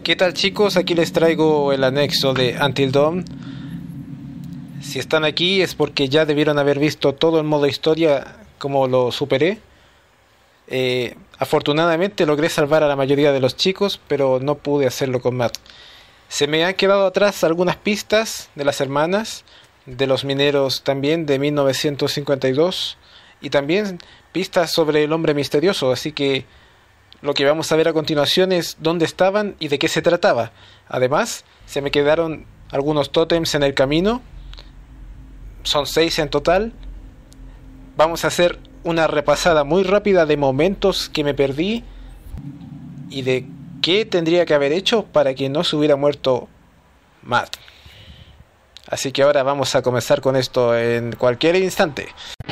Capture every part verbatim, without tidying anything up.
¿Qué tal, chicos? Aquí les traigo el anexo de Until Dawn. Si están aquí es porque ya debieron haber visto todo el modo historia, como lo superé. Eh, afortunadamente logré salvar a la mayoría de los chicos, pero no pude hacerlo con Matt. Se me han quedado atrás algunas pistas de las hermanas, de los mineros también, de mil novecientos cincuenta y dos, y también pistas sobre el hombre misterioso, así que lo que vamos a ver a continuación es dónde estaban y de qué se trataba. Además, se me quedaron algunos tótems en el camino, son seis en total. Vamos a hacer una repasada muy rápida de momentos que me perdí y de qué tendría que haber hecho para que no se hubiera muerto Matt. Así que ahora vamos a comenzar con esto en cualquier instante.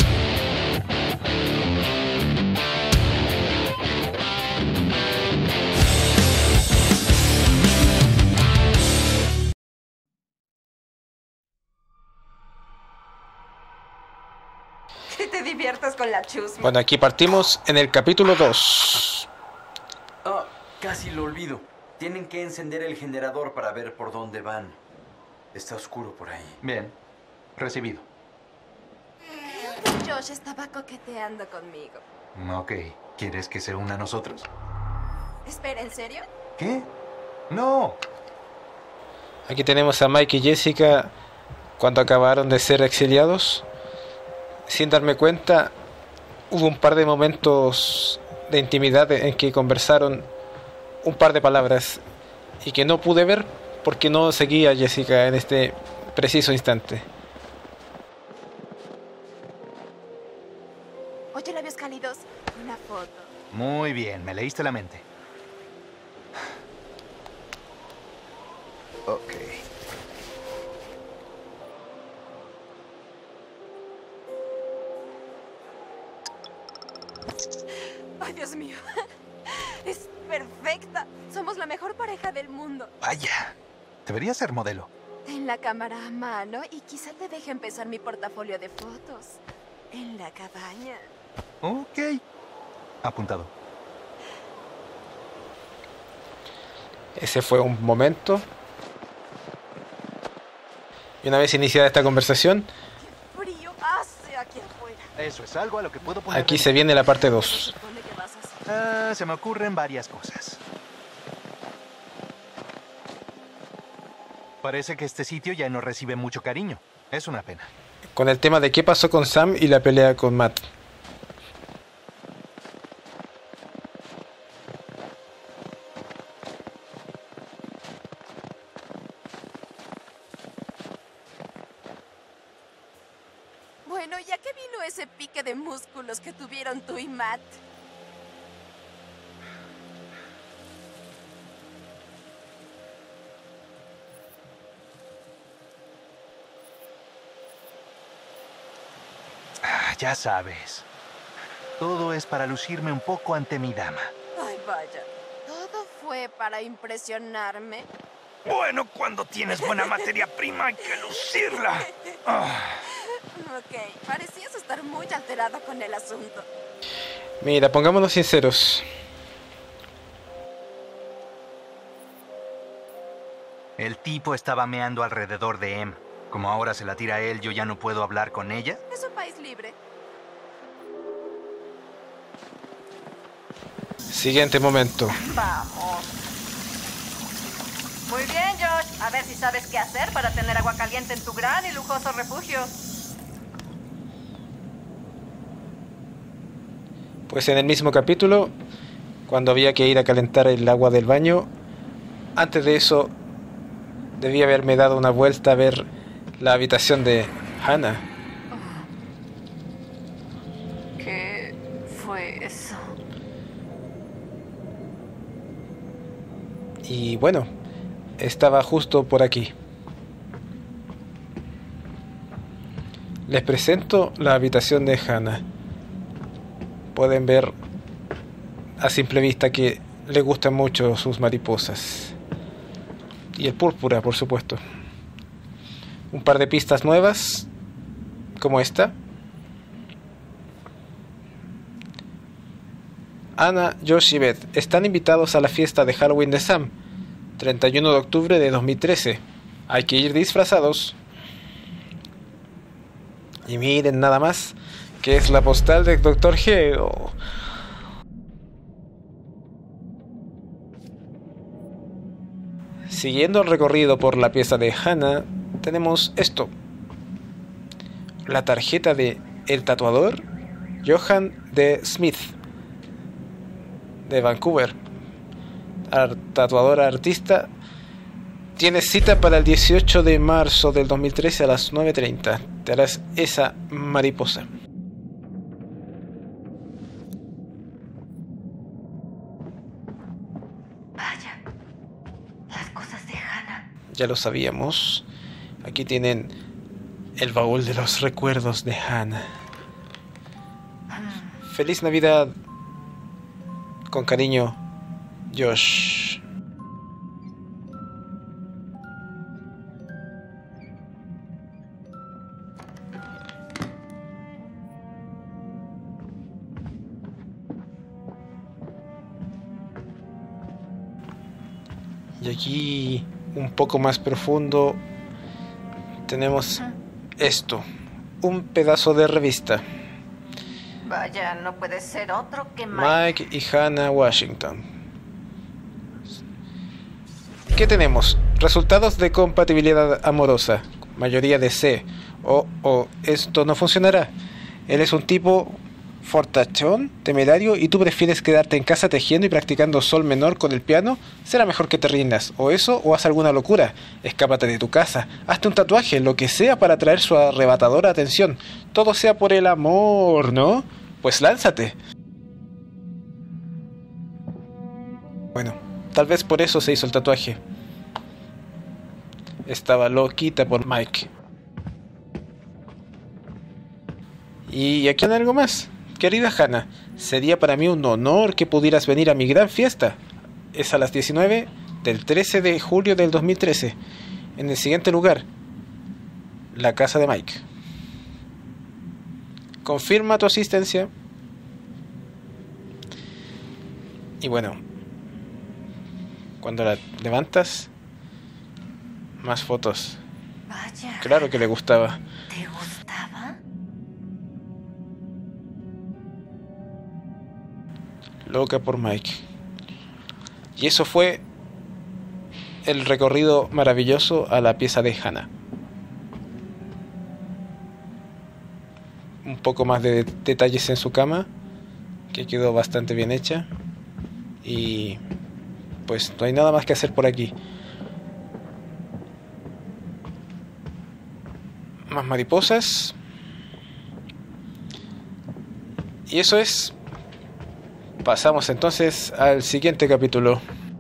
Que te diviertas con la chusma. Bueno, aquí partimos en el capítulo dos. Oh, casi lo olvido. Tienen que encender el generador para ver por dónde van. Está oscuro por ahí. Bien, recibido. Josh estaba coqueteando conmigo. Ok, ¿quieres que se una a nosotros? Espera, ¿en serio? ¿Qué? No. Aquí tenemos a Mike y Jessica cuando acabaron de ser exiliados. Sin darme cuenta, hubo un par de momentos de intimidad en que conversaron un par de palabras y que no pude ver porque no seguía a Jessica en este preciso instante. Oye, labios cálidos, una foto. Muy bien, me leíste la mente. Ok. Ay, Dios mío. Es perfecta. Somos la mejor pareja del mundo. Vaya, debería ser modelo. Ten la cámara a mano y quizá te deje empezar mi portafolio de fotos. En la cabaña. Ok. Apuntado. Ese fue un momento. Y una vez iniciada esta conversación, ¡Qué frío hace aquí afuera! Eso es algo a lo que puedo poner. aquí se viene la parte dos. Supone que vas a hacer. Ah, se me ocurren varias cosas. Parece que este sitio ya no recibe mucho cariño. Es una pena. Con el tema de qué pasó con Sam y la pelea con Matt. Bueno, ¿ya qué vino ese pique de músculos que tuvieron tú y Matt? Ah, ya sabes. Todo es para lucirme un poco ante mi dama. Ay, vaya. Todo fue para impresionarme. Bueno, cuando tienes buena materia prima hay que lucirla. Ah. Ok, parecías estar muy alterado con el asunto. Mira, pongámonos sinceros. El tipo estaba meando alrededor de Em. Como ahora se la tira a él, yo ya no puedo hablar con ella. Es un país libre. Siguiente momento. Vamos. Muy bien, Josh. A ver si sabes qué hacer para tener agua caliente en tu gran y lujoso refugio. Pues en el mismo capítulo, cuando había que ir a calentar el agua del baño, antes de eso debía haberme dado una vuelta a ver la habitación de Hannah. ¿Qué fue eso? Y bueno, estaba justo por aquí. Les presento la habitación de Hannah. Pueden ver a simple vista que le gustan mucho sus mariposas. Y el púrpura, por supuesto. Un par de pistas nuevas, como esta. Anna, Josh y Beth están invitados a la fiesta de Halloween de Sam. treinta y uno de octubre de dos mil trece. Hay que ir disfrazados. Y miren nada más, que es la postal del doctor G. Oh. Siguiendo el recorrido por la pieza de Hannah, tenemos esto. La tarjeta de el tatuador Johan D. Smith, de Vancouver. Ar- tatuador artista. Tienes cita para el dieciocho de marzo del dos mil trece a las nueve treinta. Te harás esa mariposa. Vaya, las cosas de Hannah. Ya lo sabíamos. Aquí tienen el baúl de los recuerdos de Hannah. Feliz Navidad. Con cariño, Josh. Y aquí, un poco más profundo, tenemos esto. Un pedazo de revista. Vaya, no puede ser otro que Mike. Mike y Hannah Washington. ¿Qué tenemos? Resultados de compatibilidad amorosa. Mayoría de C. O, o esto no funcionará. Él es un tipo fortachón, temerario, y tú prefieres quedarte en casa tejiendo y practicando sol menor con el piano. Será mejor que te rindas. O eso, o haz alguna locura. Escápate de tu casa. Hazte un tatuaje, lo que sea para atraer su arrebatadora atención. Todo sea por el amor, ¿no? Pues lánzate. Bueno, tal vez por eso se hizo el tatuaje. Estaba loquita por Mike. Y aquí hay algo más. Querida Hannah, sería para mí un honor que pudieras venir a mi gran fiesta. Es a las diecinueve del trece de julio del dos mil trece. En el siguiente lugar, la casa de Mike. Confirma tu asistencia. Y bueno, cuando la levantas, más fotos. Vaya. Claro que le gustaba. ¿Te gustaba? Loca por Mike. Y eso fue el recorrido maravilloso a la pieza de Hannah. Un poco más de detalles en su cama, que quedó bastante bien hecha. Y pues no hay nada más que hacer por aquí. Más mariposas. Y eso es. Pasamos entonces al siguiente capítulo.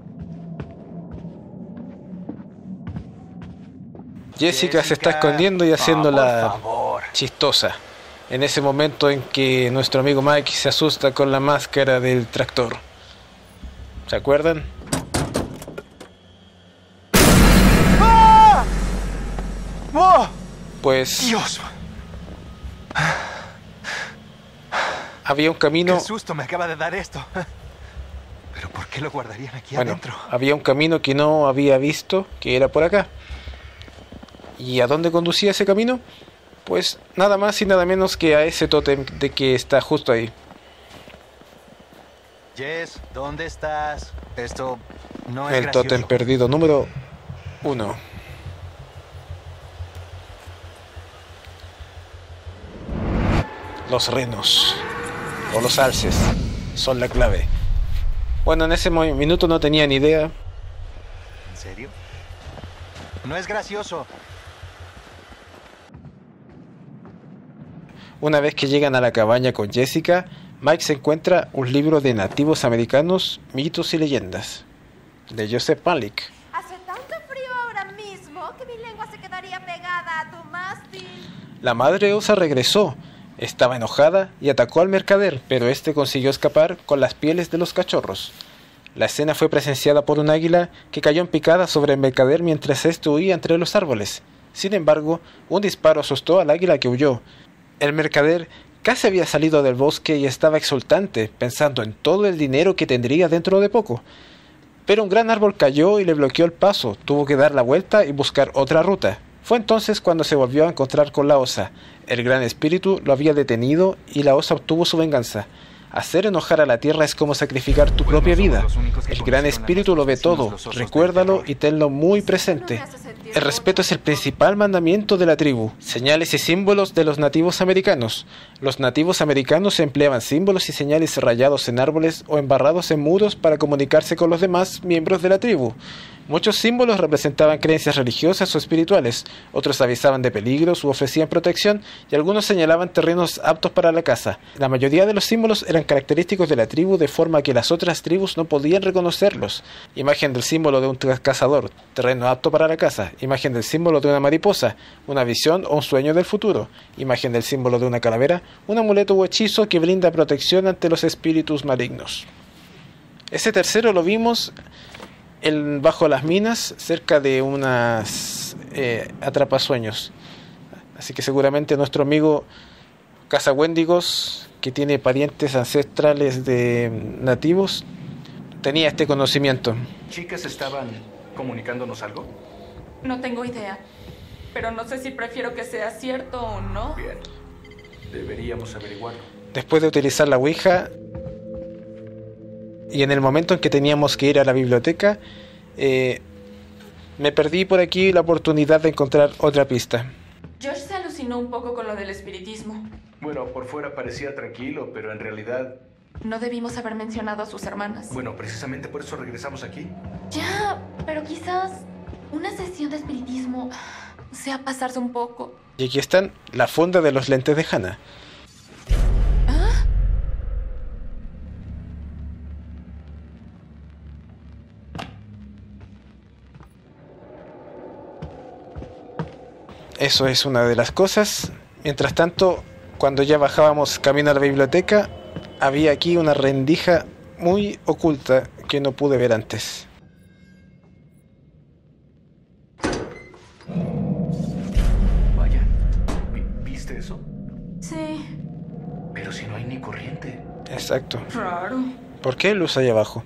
Jessica, Jessica se está escondiendo y haciéndola chistosa. En ese momento en que nuestro amigo Mike se asusta con la máscara del tractor. ¿Se acuerdan? ¡Ah! ¡Oh! Pues Dios. había un camino. Qué susto me acaba de dar esto. Pero ¿por qué lo guardarían aquí Bueno, adentro? había un camino que no había visto, que era por acá. ¿Y a dónde conducía ese camino? Pues nada más y nada menos que a ese tótem de que está justo ahí. Jess, ¿dónde estás? Esto no es El gracioso. tótem perdido número uno. Los renos o los alces son la clave. Bueno, en ese mo- minuto no tenía ni idea. ¿En serio? No es gracioso. Una vez que llegan a la cabaña con Jessica, Mike se encuentra un libro de nativos americanos, mitos y leyendas, de Joseph Malik. Hace tanto frío ahora mismo que mi lengua se quedaría pegada a tu mástil. La madre osa regresó, estaba enojada y atacó al mercader, pero este consiguió escapar con las pieles de los cachorros. La escena fue presenciada por un águila que cayó en picada sobre el mercader mientras éste huía entre los árboles. Sin embargo, un disparo asustó al águila que huyó. El mercader casi había salido del bosque y estaba exultante, pensando en todo el dinero que tendría dentro de poco. Pero un gran árbol cayó y le bloqueó el paso, tuvo que dar la vuelta y buscar otra ruta. Fue entonces cuando se volvió a encontrar con la osa. El gran espíritu lo había detenido y la osa obtuvo su venganza. Hacer enojar a la tierra es como sacrificar tu propia vida. El gran espíritu lo ve todo, recuérdalo y tenlo muy presente. El respeto es el principal mandamiento de la tribu. Señales y símbolos de los nativos americanos. Los nativos americanos empleaban símbolos y señales rayados en árboles o embarrados en muros para comunicarse con los demás miembros de la tribu. Muchos símbolos representaban creencias religiosas o espirituales, otros avisaban de peligros u ofrecían protección y algunos señalaban terrenos aptos para la caza. La mayoría de los símbolos eran característicos de la tribu de forma que las otras tribus no podían reconocerlos. Imagen del símbolo de un cazador, terreno apto para la caza. Imagen del símbolo de una mariposa, una visión o un sueño del futuro. Imagen del símbolo de una calavera, un amuleto o hechizo que brinda protección ante los espíritus malignos. Ese tercero lo vimos El, bajo las minas, cerca de unas eh, atrapasueños. Así que seguramente nuestro amigo Cazahuéndigos, que tiene parientes ancestrales de nativos, tenía este conocimiento. ¿Chicas estaban comunicándonos algo? No tengo idea, pero no sé si prefiero que sea cierto o no. Bien, deberíamos averiguarlo. Después de utilizar la Ouija, y en el momento en que teníamos que ir a la biblioteca, eh, me perdí por aquí la oportunidad de encontrar otra pista. Josh se alucinó un poco con lo del espiritismo. Bueno, por fuera parecía tranquilo, pero en realidad... No debimos haber mencionado a sus hermanas. Bueno, precisamente por eso regresamos aquí. Ya, pero quizás una sesión de espiritismo sea pasarse un poco. Y aquí están la funda de los lentes de Hannah. Eso es una de las cosas. Mientras tanto, cuando ya bajábamos camino a la biblioteca, había aquí una rendija muy oculta que no pude ver antes. Vaya, ¿viste eso? Sí. Pero si no hay ni corriente. Exacto. Raro. ¿Por qué hay luz ahí abajo?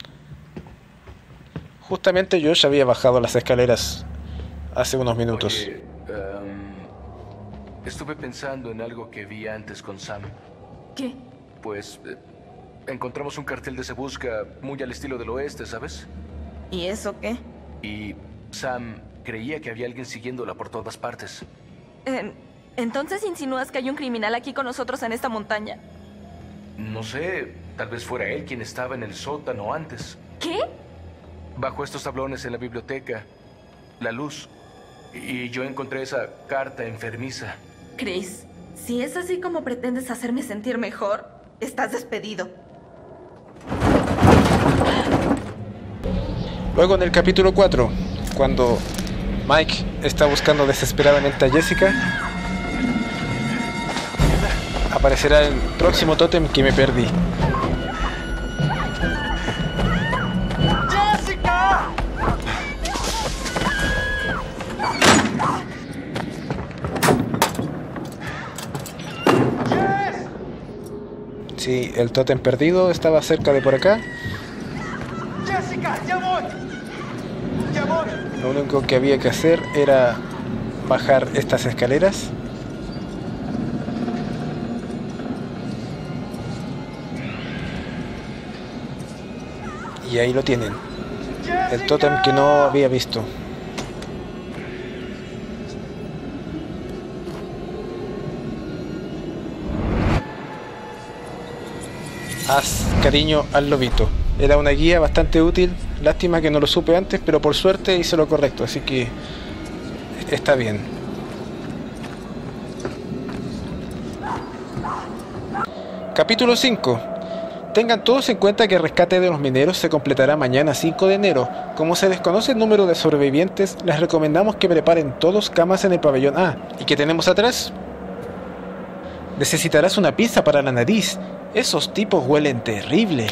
Justamente yo ya había bajado las escaleras hace unos minutos. Oye, um, estuve pensando en algo que vi antes con Sam. ¿Qué? Pues eh, encontramos un cartel de Se Busca muy al estilo del oeste, ¿sabes? ¿Y eso qué? Y Sam creía que había alguien siguiéndola por todas partes. Eh, ¿Entonces insinúas que hay un criminal aquí con nosotros en esta montaña? No sé, tal vez fuera él quien estaba en el sótano antes. ¿Qué? Bajo estos tablones en la biblioteca, la luz. Y yo encontré esa carta enfermiza. Chris, si es así como pretendes hacerme sentir mejor, estás despedido. Luego en el capítulo cuatro, cuando Mike está buscando desesperadamente a Jessica, aparecerá el próximo tótem que me perdí. Sí, el tótem perdido estaba cerca de por acá. Jessica, ya voy. Ya voy. Lo único que había que hacer era bajar estas escaleras. Y ahí lo tienen. El tótem que no había visto. Haz cariño al lobito. Era una guía bastante útil. Lástima que no lo supe antes, pero por suerte hice lo correcto, así que está bien. Capítulo cinco. Tengan todos en cuenta que el rescate de los mineros se completará mañana cinco de enero. Como se desconoce el número de sobrevivientes, les recomendamos que preparen todos camas en el pabellón A. ¿Y qué tenemos atrás? Necesitarás una pinza para la nariz. Esos tipos huelen terrible.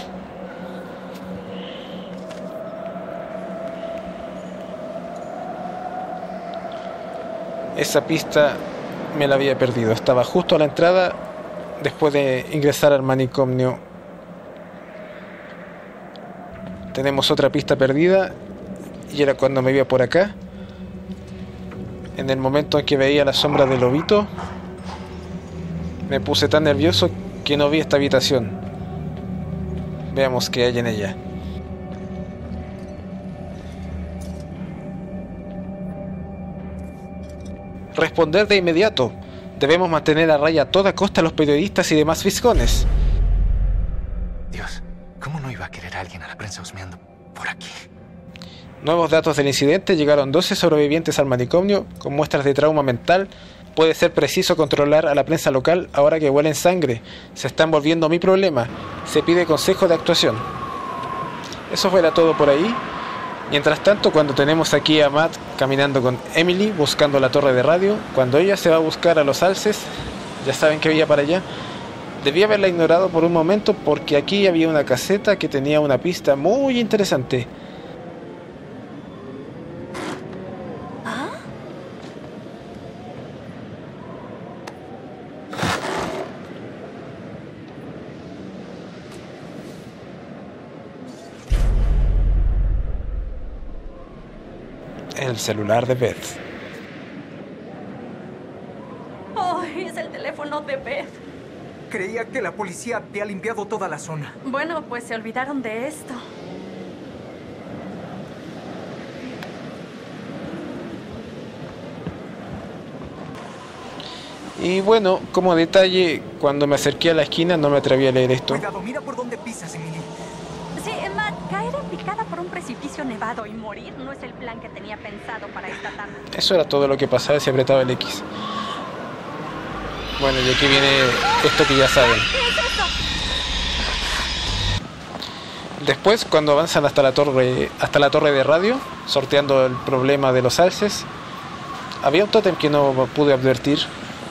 Esa pista me la había perdido. Estaba justo a la entrada después de ingresar al manicomio. Tenemos otra pista perdida. Y era cuando me iba por acá. En el momento en que veía la sombra del lobito, me puse tan nervioso que no vi esta habitación. Veamos qué hay en ella. Responder de inmediato. Debemos mantener a raya a toda costa a los periodistas y demás fisgones. Dios, ¿cómo no iba a querer a alguien a la prensa husmeando por aquí? Nuevos datos del incidente. Llegaron doce sobrevivientes al manicomio con muestras de trauma mental. Puede ser preciso controlar a la prensa local ahora que huelen sangre. Se están volviendo mi problema. Se pide consejo de actuación. Eso fuera todo por ahí. Mientras tanto, cuando tenemos aquí a Matt caminando con Emily buscando la torre de radio, cuando ella se va a buscar a los alces, ya saben que veía para allá, debí haberla ignorado por un momento porque aquí había una caseta que tenía una pista muy interesante. El celular de Beth. Oh, es el teléfono de Beth. Creía que la policía había limpiado toda la zona. Bueno, pues se olvidaron de esto. Y bueno, como detalle, cuando me acerqué a la esquina no me atreví a leer esto. Cuidado, mira por dónde pisas, Emily. Sí, Matt, caer en picada por un precipicio nevado y morir no es el plan que tenía pensado para esta tarde. Eso era todo lo que pasaba si apretaba el X. Bueno, y aquí viene esto que ya saben. ¿Qué es eso? Después, cuando avanzan hasta la torre, hasta la torre de radio, sorteando el problema de los alces, había un tótem que no pude advertir.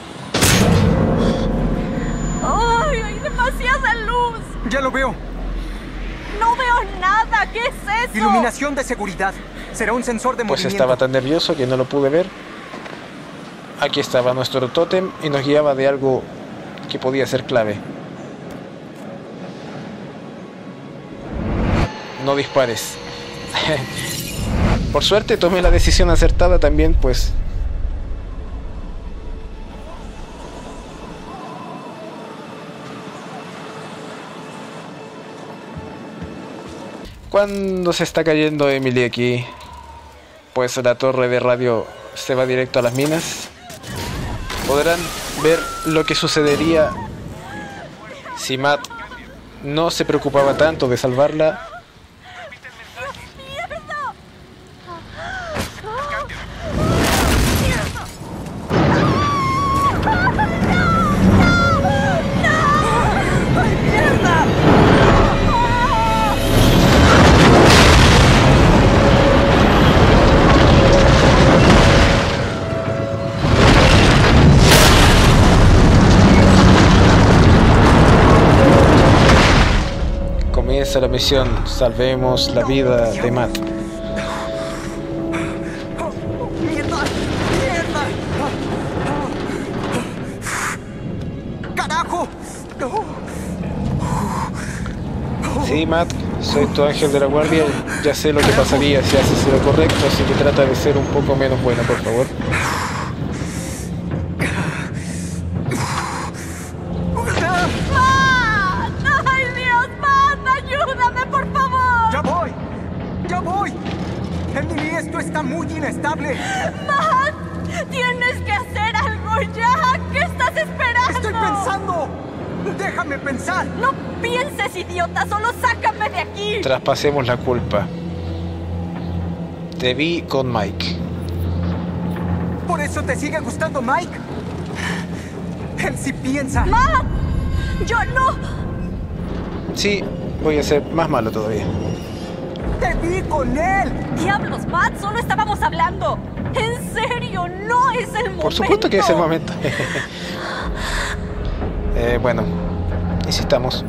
¡Ay, hay demasiada luz! Ya lo veo. No veo nada. ¿Qué es eso? Iluminación de seguridad. Será un sensor de Pues movimiento. estaba tan nervioso que no lo pude ver. Aquí estaba nuestro tótem y nos guiaba de algo que podía ser clave. No dispares. Por suerte tomé la decisión acertada también, pues. Cuando se está cayendo Emily aquí, pues la torre de radio se va directo a las minas. Podrán ver lo que sucedería si Matt no se preocupaba tanto de salvarla. Comienza la misión, salvemos la vida de Matt. ¡Mierda! ¡Mierda! ¡Carajo! Sí, Matt, soy tu ángel de la guardia y ya sé lo que pasaría si haces lo correcto, así que trata de ser un poco menos buena, por favor. Está muy inestable. ¡Matt! ¡Tienes que hacer algo ya! ¿Qué estás esperando? ¡Estoy pensando! ¡Déjame pensar! ¡No pienses, idiota! ¡Solo sácame de aquí! Traspasemos la culpa. Te vi con Mike. ¿Por eso te sigue gustando Mike? Él sí piensa. ¡Matt! ¡Yo no! Sí, voy a ser más malo todavía. ¡Te vi con él! ¡Diablos, Matt! ¡Solo estábamos hablando! ¡En serio! ¡No es el momento! Por supuesto que es el momento. eh, bueno, insistamos.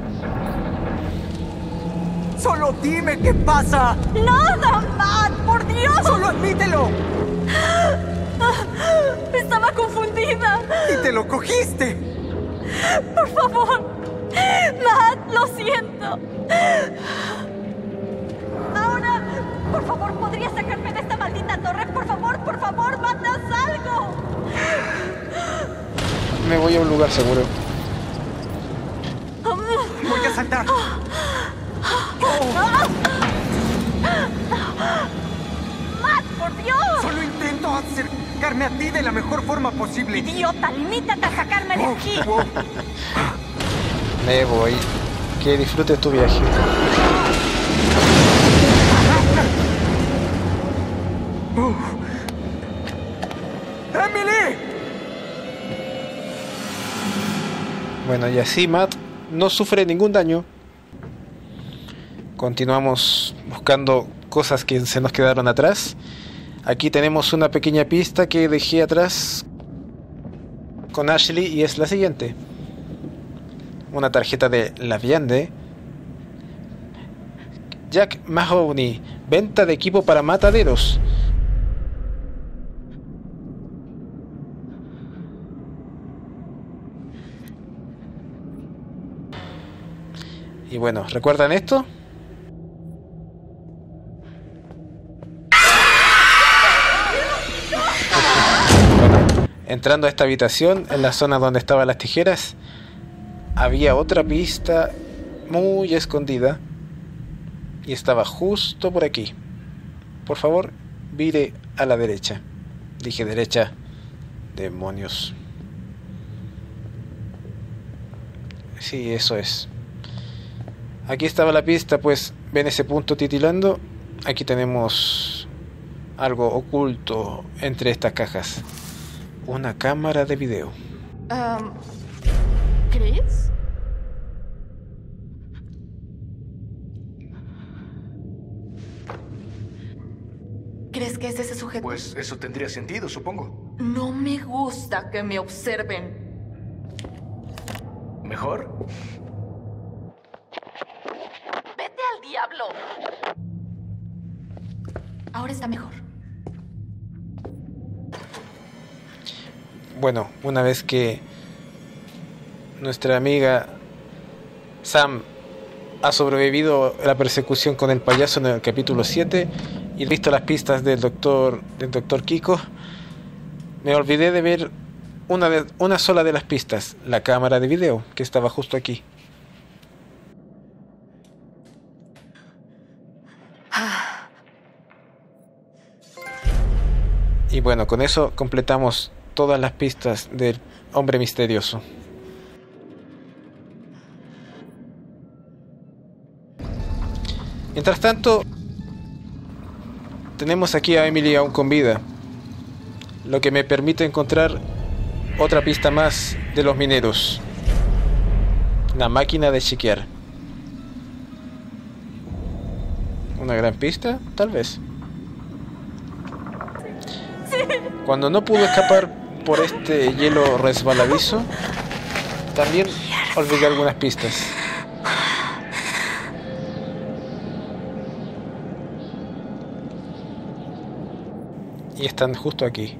¡Solo dime qué pasa! ¡Nada, Matt! ¡Por Dios! ¡Solo admítelo! Estaba confundida. ¡Y te lo cogiste! Por favor. Matt, lo siento. Por favor, ¿podrías sacarme de esta maldita torre? Por favor, por favor, mandas algo. Me voy a un lugar seguro. Voy a saltar. ¡Matt, por Dios! Solo intento acercarme a ti de la mejor forma posible. ¡Idiota! ¡Limítate a sacarme de aquí! Oh, oh. Me voy. Que disfrutes tu viaje. Uh. ¡Emily! Bueno, y así Matt no sufre ningún daño. Continuamos buscando cosas que se nos quedaron atrás. Aquí tenemos una pequeña pista que dejé atrás con Ashley y es la siguiente. Una tarjeta de la Viande. Jack Mahoney, venta de equipo para mataderos. Y bueno, ¿recuerdan esto? Bueno, entrando a esta habitación, en la zona donde estaban las tijeras, había otra pista muy escondida y estaba justo por aquí. Por favor, vire a la derecha. Dije derecha. Demonios. Sí, eso es. Aquí estaba la pista, pues ven ese punto titilando. Aquí tenemos algo oculto entre estas cajas. Una cámara de video. Um, ¿Crees? ¿Crees que es ese sujeto? Pues eso tendría sentido, supongo. No me gusta que me observen. ¿Mejor? ¡Vete al diablo! Ahora está mejor. Bueno, una vez que nuestra amiga Sam ha sobrevivido a la persecución con el payaso en el capítulo siete y visto las pistas del doctor del doctor Kiko, me olvidé de ver una, de, una sola de las pistas, la cámara de video que estaba justo aquí. Y bueno, con eso completamos todas las pistas del hombre misterioso. Mientras tanto, tenemos aquí a Emily aún con vida, lo que me permite encontrar otra pista más de los mineros. La máquina de chequear. ¿Una gran pista? Tal vez. Cuando no pudo escapar por este hielo resbaladizo, también olvidé algunas pistas. Y están justo aquí.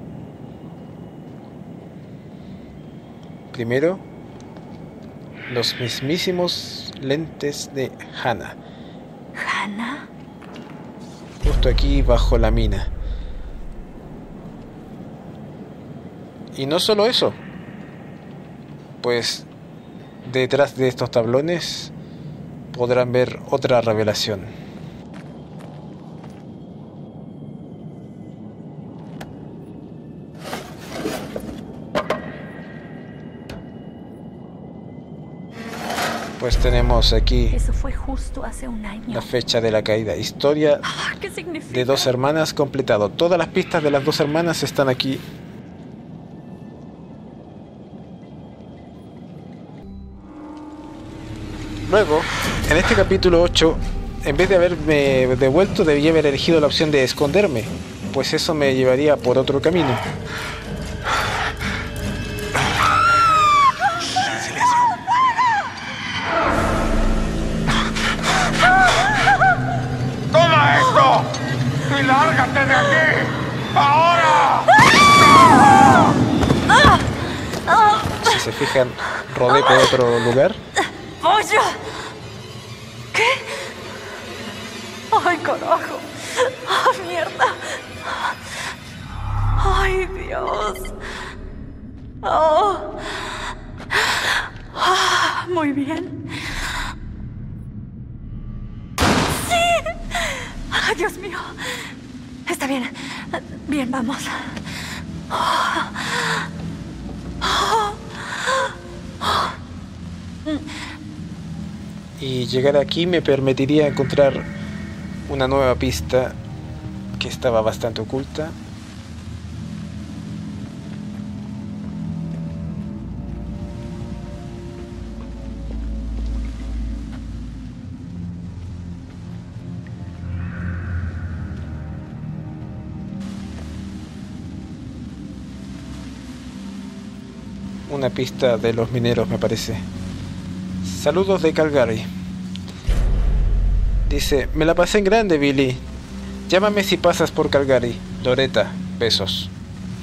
Primero, los mismísimos lentes de Hannah. ¿Hannah? Justo aquí bajo la mina. Y no solo eso, pues detrás de estos tablones podrán ver otra revelación. Pues tenemos aquí Eso fue justo hace un año. la fecha de la caída. Historia Ah, ¿qué significa? de dos hermanas completado. Todas las pistas de las dos hermanas están aquí. Luego, en este capítulo ocho, en vez de haberme devuelto, debía haber elegido la opción de esconderme, pues eso me llevaría por otro camino. ¡Toma esto! ¡Y lárgate de aquí! ¡Ahora! Si se fijan, rodé por otro lugar. ¡Pollo! ¿Qué? ¡Ay, carajo! ¡Oh, mierda! ¡Ay, Dios! ¡Oh! Ah, muy bien. ¡Sí! ¡Ay, Dios mío! Está bien. Bien, vamos. Oh. Oh. Oh. Y llegar aquí me permitiría encontrar una nueva pista que estaba bastante oculta. Una pista de los mineros, me parece. Saludos de Calgary. Dice, me la pasé en grande, Billy. Llámame si pasas por Calgary. Loretta, besos.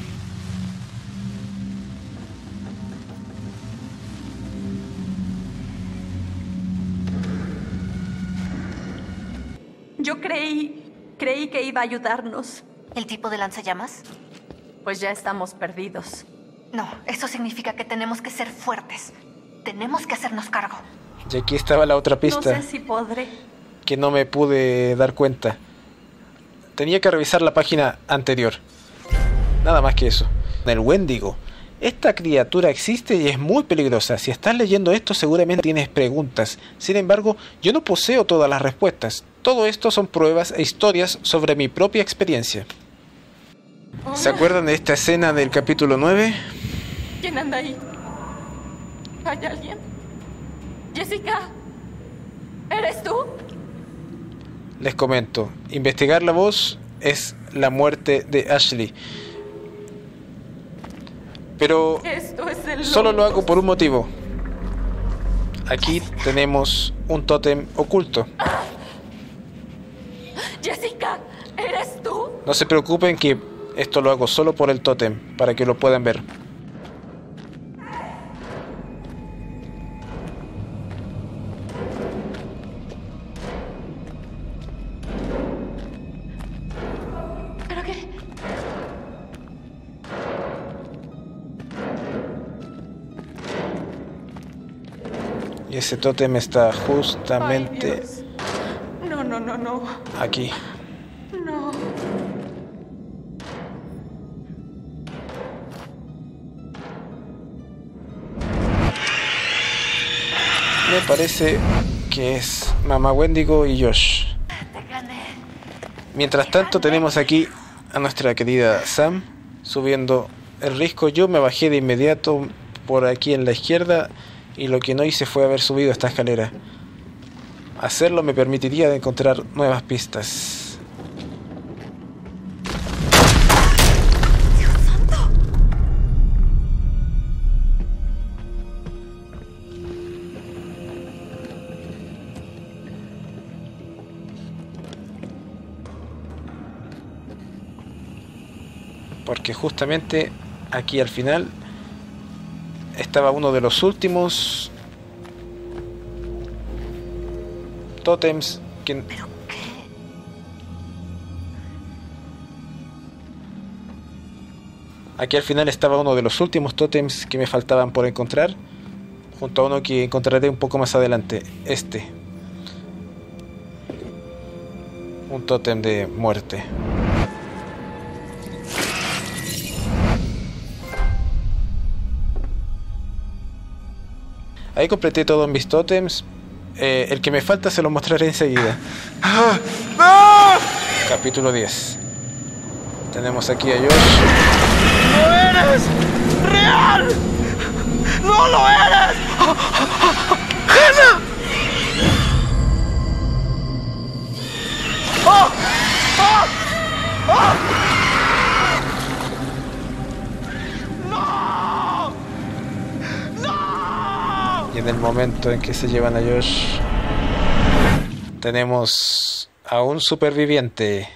Yo creí, creí que iba a ayudarnos. ¿El tipo de lanzallamas? Pues ya estamos perdidos. No, eso significa que tenemos que ser fuertes. Tenemos que hacernos cargo. Y aquí estaba la otra pista. No sé si podré. Que no me pude dar cuenta. Tenía que revisar la página anterior. Nada más que eso. El Wendigo. Esta criatura existe y es muy peligrosa. Si estás leyendo esto seguramente tienes preguntas. Sin embargo, yo no poseo todas las respuestas. Todo esto son pruebas e historias sobre mi propia experiencia. ¿Se acuerdan de esta escena del capítulo nueve? ¿Quién anda ahí? ¿Hay alguien? Jessica, ¿eres tú? Les comento, investigar la voz es la muerte de Ashley. Pero Esto es el solo lo lobo. hago por un motivo. Aquí tenemos un tótem oculto. Jessica, ¿eres tú? No se preocupen que esto lo hago solo por el tótem, para que lo puedan ver. ¿Pero qué? Y ese tótem está justamente Ay, Dios. No, no, no, no. aquí. No. Me parece que es Mamá Wendigo y Josh. Mientras tanto tenemos aquí a nuestra querida Sam subiendo el risco. Yo me bajé de inmediato por aquí en la izquierda y lo que no hice fue haber subido esta escalera. Hacerlo me permitiría encontrar nuevas pistas. Porque justamente aquí al final estaba uno de los últimos tótems que... ¿Pero qué? Aquí al final estaba uno de los últimos tótems que me faltaban por encontrar, junto a uno que encontraré un poco más adelante. Este. Un tótem de muerte. Ahí completé todos mis tótems. Eh, el que me falta se lo mostraré enseguida. ¡No! Capítulo diez. Tenemos aquí a Josh. ¡No eres real! ¡No lo eres! ¡Hannah! ¡Oh! ¡Oh! ¡Oh! ¡No! ¡No! Y en el momento en que se llevan a Josh, tenemos a un superviviente,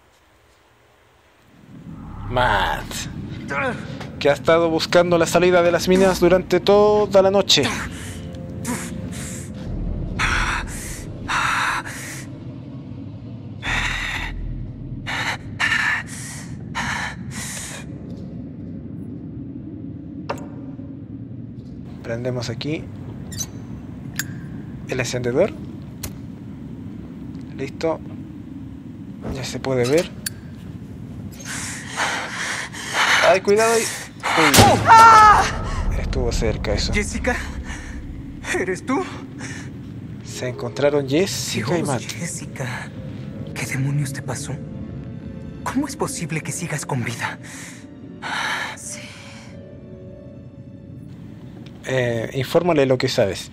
Matt, que ha estado buscando la salida de las minas durante toda la noche. Prendemos aquí el encendedor. Listo. Ya se puede ver. ¡Ay, cuidado ahí! Uy. Estuvo cerca eso. Jessica, ¿eres tú? Se encontraron Jessica Dios, y Matt. Jessica, ¿qué demonios te pasó? ¿Cómo es posible que sigas con vida? Sí. Eh, infórmale lo que sabes.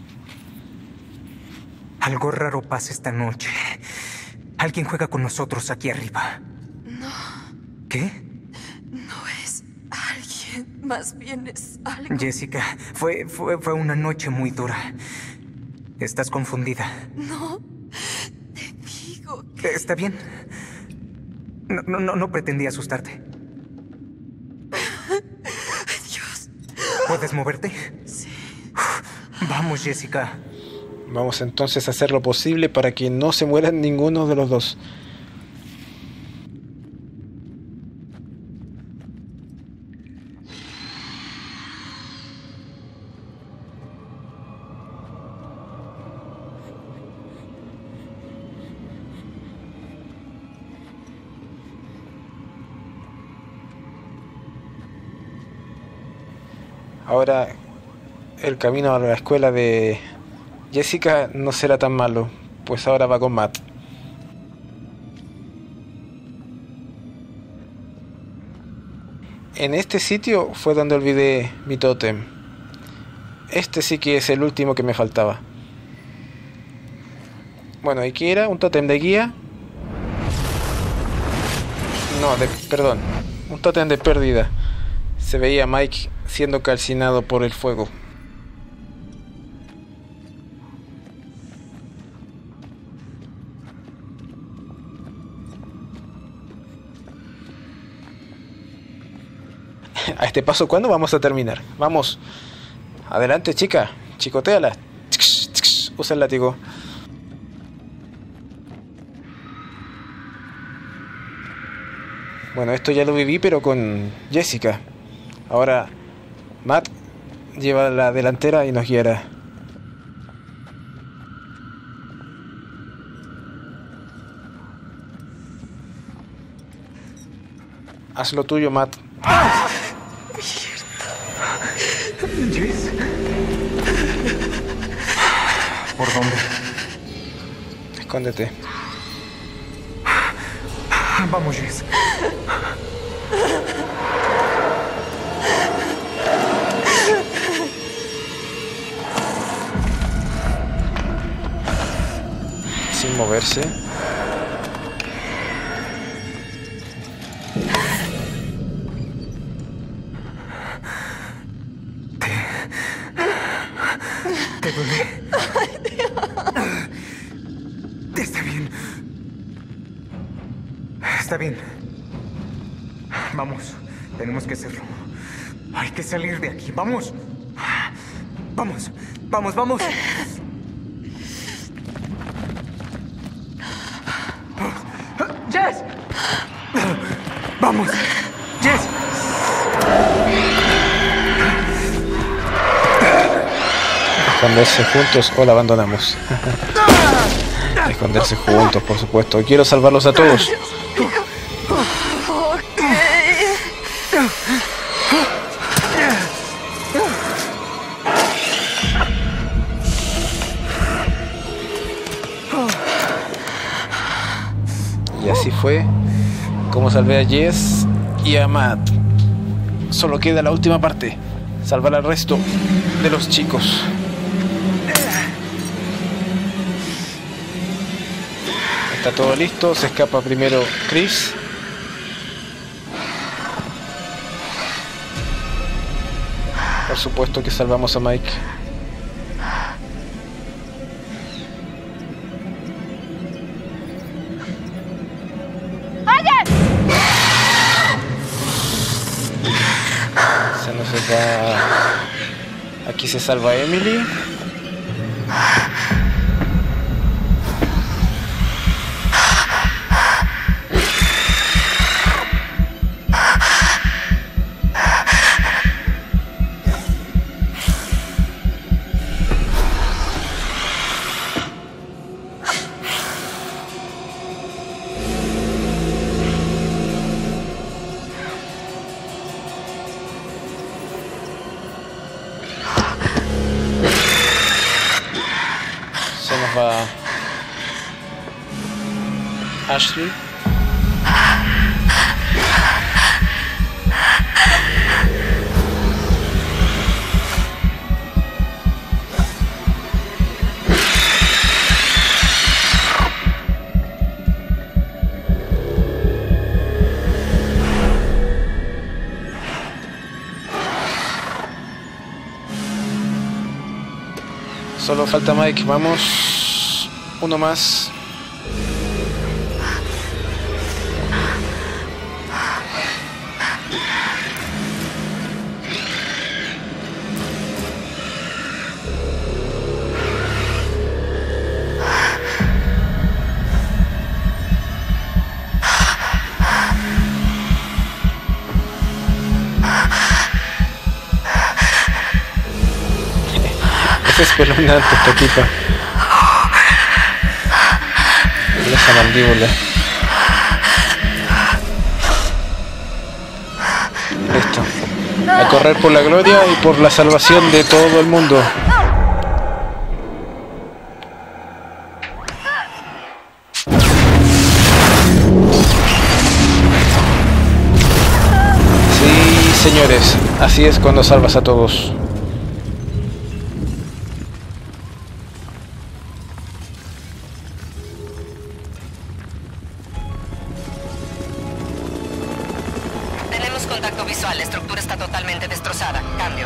Algo raro pasa esta noche. Alguien juega con nosotros aquí arriba. No. ¿Qué? No es alguien. Más bien es algo. Jessica, fue, fue, fue una noche muy dura. Estás confundida. No. Te digo que... ¿Está bien? No, no, no, no pretendí asustarte. Dios. ¿Puedes moverte? Sí. Vamos, Jessica. Vamos entonces a hacer lo posible para que no se mueran ninguno de los dos. Ahora el camino a la escuela de Jessica no será tan malo, pues ahora va con Matt. En este sitio fue donde olvidé mi tótem. Este sí que es el último que me faltaba. Bueno, ¿y qué era? ¿Un tótem de guía? No, de, perdón. Un tótem de pérdida. Se veía a Mike siendo calcinado por el fuego. A este paso, ¿cuándo vamos a terminar? Vamos. Adelante, chica. Chicotéala. Usa el látigo. Bueno, esto ya lo viví, pero con Jessica. Ahora, Matt lleva la delantera y nos guiará. Haz lo tuyo, Matt. Jess. ¿Por dónde? Escóndete. Vamos, Jess. Sin moverse. ¿Te duele? Está bien. Está bien. Vamos. Tenemos que hacerlo. Hay que salir de aquí. Vamos. Vamos. Vamos, vamos. Jess. Vamos. Jess. Esconderse juntos o la abandonamos. Esconderse juntos, por supuesto. Quiero salvarlos a todos. Y así fue como salvé a Jess y a Matt. Solo queda la última parte. Salvar al resto de los chicos. Está todo listo, se escapa primero Chris. Por supuesto que salvamos a Mike. Se nos va. Aquí se salva Emily. Ashley. Solo falta Mike, vamos. Uno más. Es espeluznante esta tipa. Esa mandíbula. Listo. A correr por la gloria y por la salvación de todo el mundo. Sí, señores, así es cuando salvas a todos. Contacto visual, la estructura está totalmente destrozada. Cambio.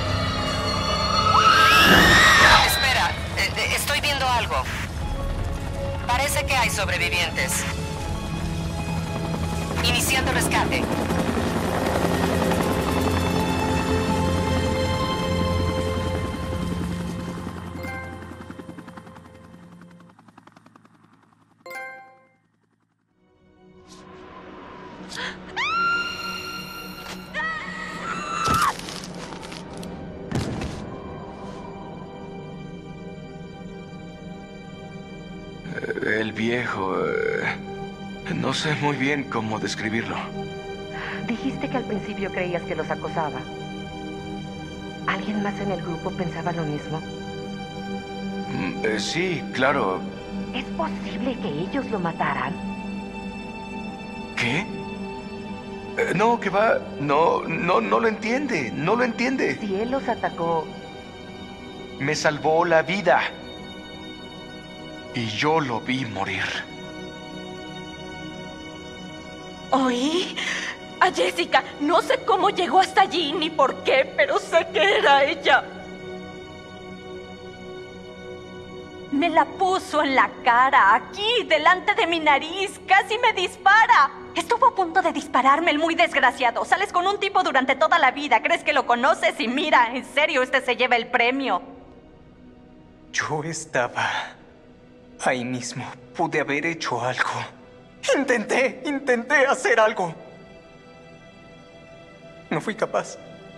Espera, eh, estoy viendo algo. Parece que hay sobrevivientes. Iniciando rescate. El viejo... eh, no sé muy bien cómo describirlo. Dijiste que al principio creías que los acosaba. ¿Alguien más en el grupo pensaba lo mismo? Mm, eh, sí, claro. ¿Es posible que ellos lo mataran? ¿Qué? Eh, no, que va... No, no, no lo entiende. No lo entiende. Si él los atacó... Me salvó la vida. Y yo lo vi morir. Oí a Jessica. No sé cómo llegó hasta allí ni por qué, pero sé que era ella. Me la puso en la cara, aquí, delante de mi nariz. Casi me dispara. Estuvo a punto de dispararme, el muy desgraciado. Sales con un tipo durante toda la vida. ¿Crees que lo conoces? Y mira, en serio, este se lleva el premio. Yo estaba ahí mismo. Pude haber hecho algo. Intenté, intenté hacer algo. No fui capaz.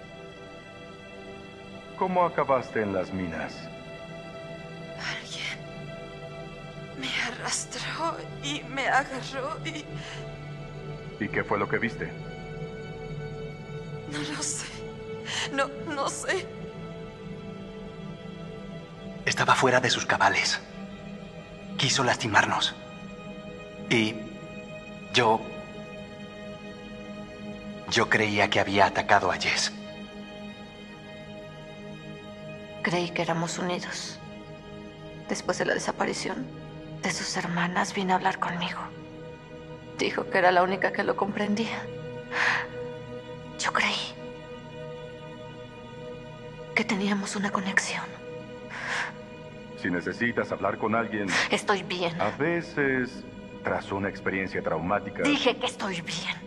¿Cómo acabaste en las minas? Alguien me arrastró y me agarró y... ¿Y qué fue lo que viste? No lo sé. No, no sé. Estaba fuera de sus cabales. Quiso lastimarnos. Y yo... Yo creía que había atacado a Jess. Creí que éramos unidos. Después de la desaparición de sus hermanas, vino a hablar conmigo. Dijo que era la única que lo comprendía. Yo creí que teníamos una conexión. Si necesitas hablar con alguien... Estoy bien. A veces, tras una experiencia traumática... Dije que estoy bien.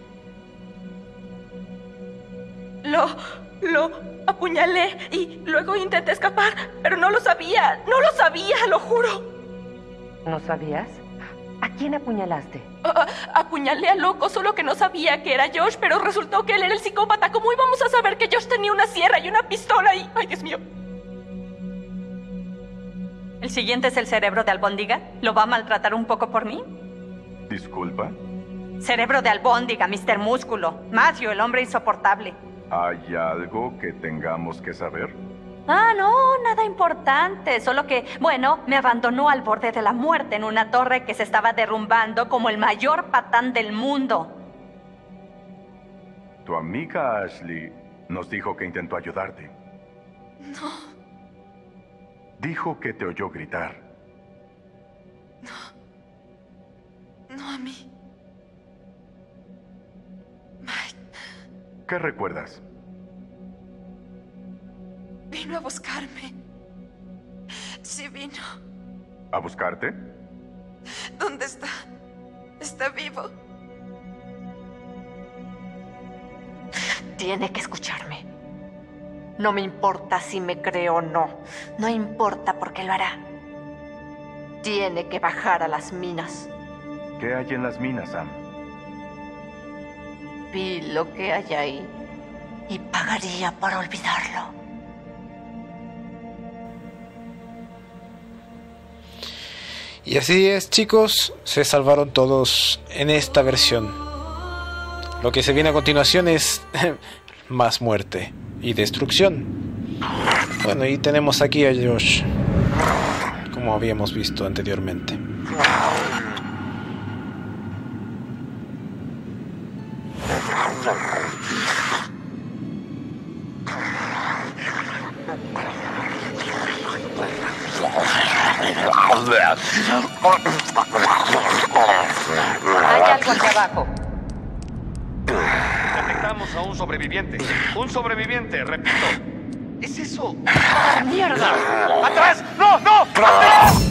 Lo... lo apuñalé y luego intenté escapar, pero no lo sabía. No lo sabía, lo juro. ¿No sabías? ¿A quién apuñalaste? Uh, apuñalé a Loco, solo que no sabía que era Josh, pero resultó que él era el psicópata. ¿Cómo íbamos a saber que Josh tenía una sierra y una pistola y... ¡Ay, Dios mío! ¿El siguiente es el cerebro de albóndiga? ¿Lo va a maltratar un poco por mí? ¿Disculpa? Cerebro de albóndiga, mister Músculo. Matthew, el hombre insoportable. ¿Hay algo que tengamos que saber? Ah, no, nada importante. Solo que, bueno, me abandonó al borde de la muerte en una torre que se estaba derrumbando como el mayor patán del mundo. Tu amiga Ashley nos dijo que intentó ayudarte. No. Dijo que te oyó gritar. No. No a mí. Mike. ¿Qué recuerdas? Vino a buscarme. Sí, vino. ¿A buscarte? ¿Dónde está? ¿Está vivo? Tiene que escucharme. No me importa si me cree o no. No importa porque lo hará. Tiene que bajar a las minas. ¿Qué hay en las minas, Sam? Vi lo que hay ahí y pagaría por olvidarlo. Y así es, chicos, se salvaron todos en esta versión. Lo que se viene a continuación es más muerte y destrucción. Bueno, y tenemos aquí a Josh, como habíamos visto anteriormente. Hay algo aquí abajo. Detectamos a un sobreviviente. Un sobreviviente, repito. ¿Es eso? ¡Ah, mierda! ¡Atrás! ¡No, no! ¡Atrás!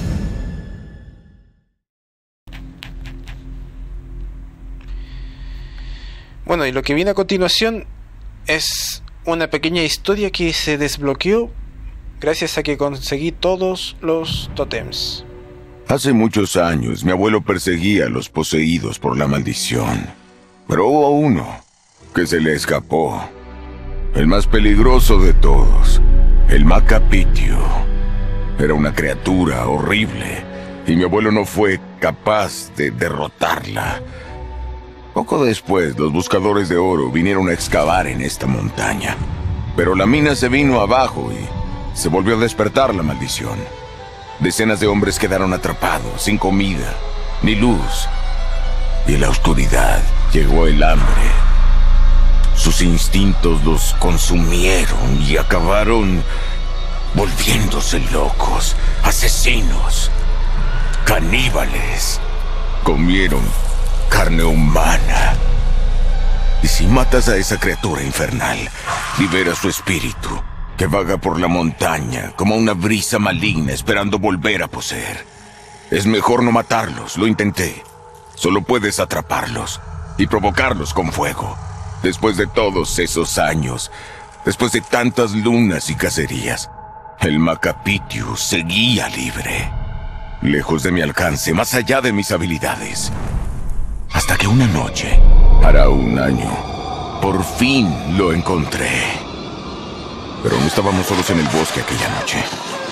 Bueno, y lo que viene a continuación es una pequeña historia que se desbloqueó gracias a que conseguí todos los tótems. Hace muchos años mi abuelo perseguía a los poseídos por la maldición. Pero hubo uno que se le escapó. El más peligroso de todos, el Macapitio. Era una criatura horrible y mi abuelo no fue capaz de derrotarla. Poco después, los buscadores de oro vinieron a excavar en esta montaña. Pero la mina se vino abajo y se volvió a despertar la maldición. Decenas de hombres quedaron atrapados, sin comida, ni luz. Y en la oscuridad llegó el hambre. Sus instintos los consumieron y acabaron volviéndose locos, asesinos, caníbales. Comieron carne humana. Y si matas a esa criatura infernal, libera su espíritu, que vaga por la montaña como una brisa maligna esperando volver a poseer. Es mejor no matarlos, lo intenté. Solo puedes atraparlos y provocarlos con fuego. Después de todos esos años, después de tantas lunas y cacerías, el Macapitio seguía libre. Lejos de mi alcance, más allá de mis habilidades. Hasta que una noche, hará un año, por fin lo encontré. Pero no estábamos solos en el bosque aquella noche.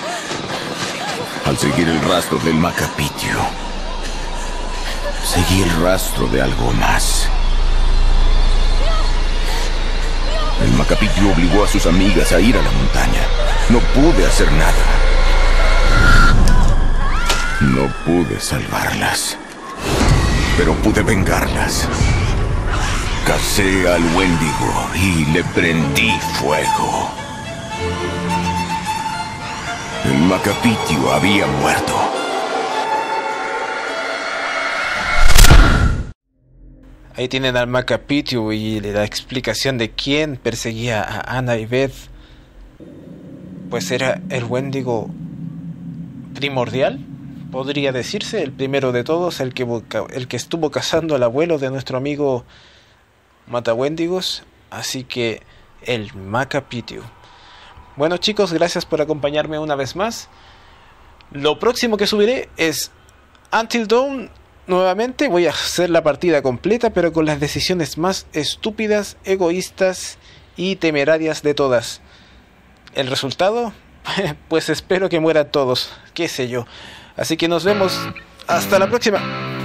Al seguir el rastro del Macapitio, seguí el rastro de algo más. El Macapitio obligó a sus amigas a ir a la montaña. No pude hacer nada. No pude salvarlas. Pero pude vengarlas. Cacé al Wendigo y le prendí fuego. El Macapitio había muerto. Ahí tienen al Macapitio y la explicación de quién perseguía a Anna y Beth. Pues era el Wendigo primordial, podría decirse, el primero de todos, el que, el que estuvo cazando al abuelo de nuestro amigo Matawendigos. Así que el Macapitio. Bueno, chicos, gracias por acompañarme una vez más. Lo próximo que subiré es Until Dawn. Nuevamente voy a hacer la partida completa, pero con las decisiones más estúpidas, egoístas y temerarias de todas. El resultado, pues espero que mueran todos, qué sé yo. Así que nos vemos, hasta la próxima.